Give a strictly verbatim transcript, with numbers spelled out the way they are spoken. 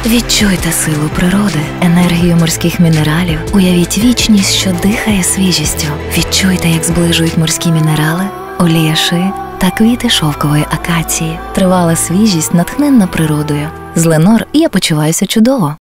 Відчуйте силу природи, енергію морських мінералів, уявіть вічність, що дихає свіжістю. Відчуйте, як зближують морські мінерали, олія ши та квіти шовкової акації. Тривала свіжість, натхненна природою. З Ленор я почуваюся чудово.